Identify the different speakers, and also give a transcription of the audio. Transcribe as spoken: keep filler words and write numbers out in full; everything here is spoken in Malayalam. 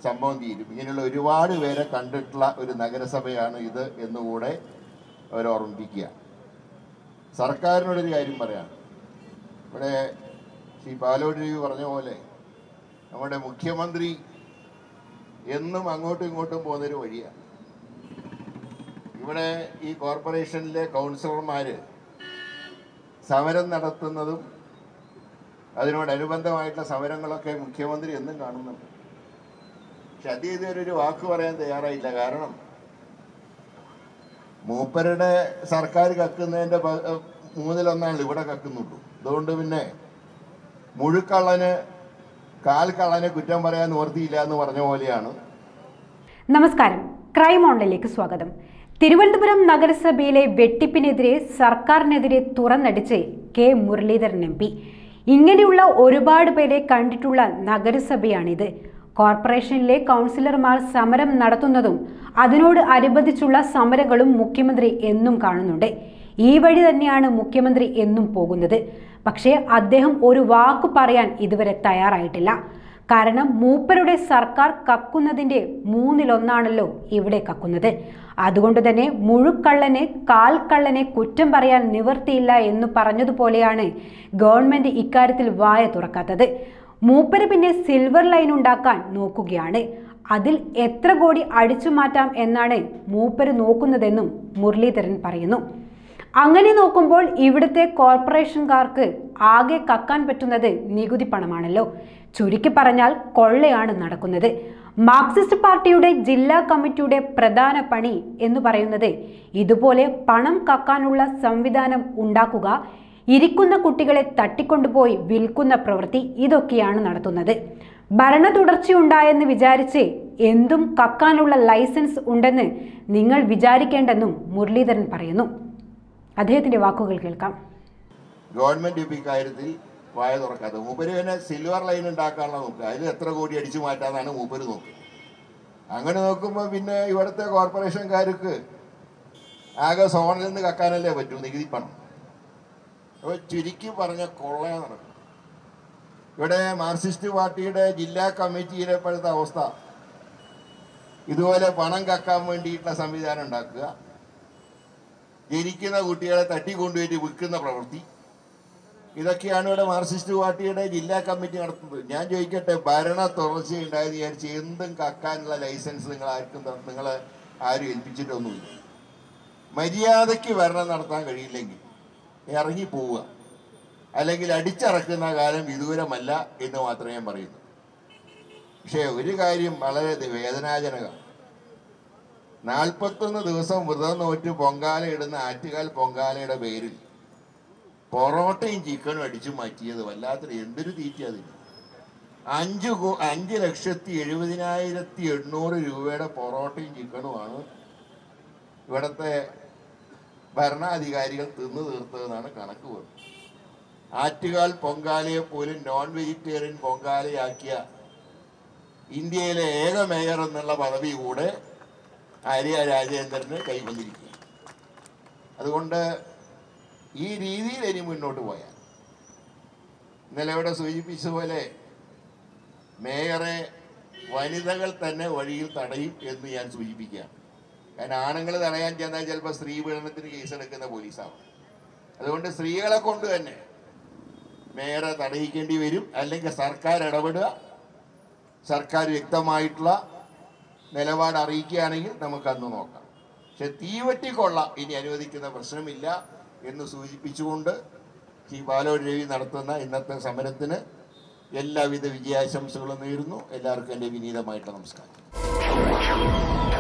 Speaker 1: സംഭവം തീരും. ഇങ്ങനെയുള്ള ഒരുപാട് പേരെ കണ്ടിട്ടുള്ള ഒരു നഗരസഭയാണ് ഇത് എന്നുകൂടെ അവർ ഓർമ്മിപ്പിക്കുക. സർക്കാരിനോടൊരു കാര്യം പറയാം. ഇവിടെ ശ്രീ പാലോട് രവി പറഞ്ഞ പോലെ നമ്മുടെ മുഖ്യമന്ത്രി എന്നും അങ്ങോട്ടും ഇങ്ങോട്ടും പോകുന്നൊരു വഴിയാണ്. ഇവിടെ ഈ കോർപ്പറേഷനിലെ കൗൺസിലർമാർ സമരം നടത്തുന്നതും അതിനോടനുബന്ധമായിട്ടുള്ള സമരങ്ങളൊക്കെ മുഖ്യമന്ത്രി എന്നും കാണുന്നുണ്ട്. പക്ഷെ അദ്ദേഹം ഇതുവരെ വാക്ക് പറയാൻ തയ്യാറായില്ല. കാരണം മൂപ്പരുടെ സർക്കാർ കക്കുന്നതിൻ്റെ മൂന്നിലൊന്നാണ് ഇവിടെ കക്കുന്നുള്ളൂ. അതുകൊണ്ട് പിന്നെ മുഴുക്കള്ളന് കാൽ കള്ളനെ കുറ്റം പറയാൻ നിവർത്തിയില്ല എന്ന് പറഞ്ഞ പോലെയാണ്.
Speaker 2: നമസ്കാരം, ക്രൈം ഓൺലൈനിലേക്ക് സ്വാഗതം. തിരുവനന്തപുരം നഗരസഭയിലെ വെട്ടിപ്പിനെതിരെ സർക്കാരിനെതിരെ തുറന്നടിച്ച് കെ മുരളീധരൻ എം പി. ഇങ്ങനെയുള്ള ഒരുപാട് പേരെ കണ്ടിട്ടുള്ള നഗരസഭയാണിത്. കോർപ്പറേഷനിലെ കൗൺസിലർമാർ സമരം നടത്തുന്നതും അതിനോട് അനുബന്ധിച്ചുള്ള സമരങ്ങളും മുഖ്യമന്ത്രി എന്നും കാണുന്നുണ്ട്. ഈ വഴി തന്നെയാണ് മുഖ്യമന്ത്രി എന്നും പോകുന്നത്. പക്ഷേ അദ്ദേഹം ഒരു വാക്കു പറയാൻ ഇതുവരെ തയ്യാറായിട്ടില്ല. കാരണം മൂപ്പരുടെ സർക്കാർ കക്കുന്നതിൻ്റെ മൂന്നിലൊന്നാണല്ലോ ഇവിടെ കക്കുന്നത്. അതുകൊണ്ട് തന്നെ മുഴുക്കള്ളനെ കാൽ കള്ളനെ കുറ്റം പറയാൻ നിവർത്തിയില്ല എന്ന് പറഞ്ഞതുപോലെയാണ് ഗവൺമെന്റ് ഇക്കാര്യത്തിൽ വായ തുറക്കാത്തത്. മൂപ്പര് പിന്നെ സിൽവർ ലൈൻ ഉണ്ടാക്കാൻ നോക്കുകയാണ്. അതിൽ എത്ര കോടി അടിച്ചു മാറ്റാം എന്നാണ് മൂപ്പര് നോക്കുന്നതെന്നും മുരളീധരൻ പറയുന്നു. അങ്ങനെ നോക്കുമ്പോൾ ഇവിടുത്തെ കോർപ്പറേഷൻകാർക്ക് ആകെ കക്കാൻ പറ്റുന്നത് നികുതി പണമാണല്ലോ. ചുരുക്കി പറഞ്ഞാൽ കൊള്ളയാണ് നടക്കുന്നത്. മാർക്സിസ്റ്റ് പാർട്ടിയുടെ ജില്ലാ കമ്മിറ്റിയുടെ പ്രധാന പണി എന്ന് പറയുന്നത് ഇതുപോലെ പണം കക്കാനുള്ള സംവിധാനം ഉണ്ടാക്കുക, ഇരിക്കുന്ന കുട്ടികളെ തട്ടിക്കൊണ്ടുപോയി വിൽക്കുന്ന പ്രവൃത്തി, ഇതൊക്കെയാണ് നടത്തുന്നത്. ഭരണ തുടർച്ചയുണ്ടായെന്ന് വിചാരിച്ച് എന്തും കക്കാനുള്ള ലൈസൻസ് ഉണ്ടെന്ന് നിങ്ങൾ വിചാരിക്കേണ്ടെന്നും മുരളീധരൻ പറയുന്നു. അദ്ദേഹത്തിന്റെ വാക്കുകൾ കേൾക്കാം.
Speaker 1: ഗവൺമെന്റ് ഇക്കാര്യത്തിൽ വായ തുറക്കാതെ മൂപ്പര് തന്നെ സിൽവർ ലൈൻ ഉണ്ടാക്കാനുള്ള നോക്കുക. അതിൽ എത്ര കോടി അടിച്ചു മാറ്റാന്നാണ് മൂപ്പര് നോക്കുക. അങ്ങനെ നോക്കുമ്പോൾ പിന്നെ ഇവിടുത്തെ കോർപ്പറേഷൻകാർക്ക് ആകെ സോണിൽ നിന്ന് കക്കാനല്ലേ പറ്റൂ, നികുതി പണം. അപ്പോൾ ചുരുക്കി പറഞ്ഞ കൊള്ളയാ നടക്കും. ഇവിടെ മാർക്സിസ്റ്റ് പാർട്ടിയുടെ ജില്ലാ കമ്മിറ്റിയിലെ ഇപ്പോഴത്തെ അവസ്ഥ ഇതുപോലെ പണം കക്കാൻ വേണ്ടിയിട്ടുള്ള സംവിധാനം ഉണ്ടാക്കുക, ജനിക്കുന്ന കുട്ടികളെ തട്ടിക്കൊണ്ടുപോയിട്ട് വിൽക്കുന്ന പ്രവൃത്തി, ഇതൊക്കെയാണ് ഇവിടെ മാർക്സിസ്റ്റ് പാർട്ടിയുടെ ജില്ലാ കമ്മിറ്റി നടത്തുന്നത്. ഞാൻ ചോദിക്കട്ടെ, ഭരണ തുടർച്ചയുണ്ടായെന്ന് വിചാരിച്ച് എന്തും കക്കാനുള്ള ലൈസൻസ് നിങ്ങൾ ആർക്കും നിങ്ങൾ ആരും ഏൽപ്പിച്ചിട്ടൊന്നുമില്ല. മര്യാദയ്ക്ക് ഭരണം നടത്താൻ കഴിയില്ലെങ്കിൽ ഇറങ്ങി പോവുക, അല്ലെങ്കിൽ അടിച്ചിറക്കുന്ന കാലം വിദൂരമല്ല എന്ന് മാത്രമേ ഞാൻ പറയുന്നു. പക്ഷേ ഒരു കാര്യം വളരെ വേദനാജനകമാണ്. നാൽപ്പത്തൊന്ന് ദിവസം വ്രതം നോറ്റ് പൊങ്കാല ഇടുന്ന ആറ്റുകാൽ പൊങ്കാലയുടെ പേരിൽ പൊറോട്ടയും ചിക്കനും അടിച്ചു മാറ്റിയത് വല്ലാത്തൊരു എന്തൊരു തീറ്റ അതിന്. അഞ്ച് അഞ്ച് ലക്ഷത്തി എഴുപതിനായിരത്തി എണ്ണൂറ് രൂപയുടെ പൊറോട്ടയും ചിക്കനുമാണ് ഇവിടുത്തെ ഭരണാധികാരികൾ തിന്നു തീർത്തതെന്നാണ് കണക്ക് വരുന്നത്. ആറ്റുകാൽ പൊങ്കാലയെ പോലും നോൺ വെജിറ്റേറിയൻ പൊങ്കാലയാക്കിയ ഇന്ത്യയിലെ ഏക മേയർ എന്നുള്ള പദവി കൂടെ ആര്യ രാജേന്ദ്രന് കൈവന്നിരിക്കുക. അതുകൊണ്ട് ഈ രീതിയിൽ ഇനി മുന്നോട്ട് പോയാൽ ഇന്നലെ ഇവിടെ സൂചിപ്പിച്ച പോലെ മേയറെ വനിതകൾ തന്നെ വഴിയിൽ തടയും എന്ന് ഞാൻ സൂചിപ്പിക്കുകയാണ്. കാരണം ആണുങ്ങൾ തടയാൻ ചെന്നാൽ ചിലപ്പോൾ സ്ത്രീ പീഡനത്തിന് കേസെടുക്കുന്ന പോലീസാവും. അതുകൊണ്ട് സ്ത്രീകളെ കൊണ്ട് തന്നെ മേയറെ തടയിക്കേണ്ടി വരും. അല്ലെങ്കിൽ സർക്കാർ ഇടപെടുക, സർക്കാർ വ്യക്തമായിട്ടുള്ള നിലപാട് അറിയിക്കുകയാണെങ്കിൽ നമുക്കന്ന് നോക്കാം. പക്ഷെ തീവറ്റിക്കൊള്ള ഇനി അനുവദിക്കുന്ന പ്രശ്നമില്ല എന്ന് സൂചിപ്പിച്ചുകൊണ്ട് ശ്രീ പാലോട് രവി നടത്തുന്ന ഇന്നത്തെ സമരത്തിന് എല്ലാവിധ വിജയാശംസകളും നേരുന്നു. എല്ലാവർക്കും എൻ്റെ വിനീതമായിട്ടുള്ള നമസ്കാരം.